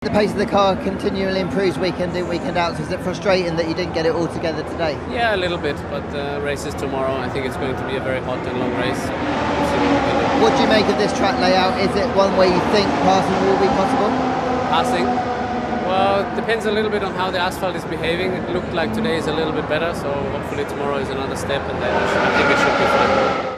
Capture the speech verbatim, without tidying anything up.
The pace of the car continually improves weekend in, weekend out, so is it frustrating that you didn't get it all together today? Yeah, a little bit, but uh, race is tomorrow. I think it's going to be a very hot and long race. What do you make of this track layout? Is it one where you think passing will be possible? Passing? Well, it depends a little bit on how the asphalt is behaving. It looked like today is a little bit better, so hopefully tomorrow is another step, and then I think it should be fine.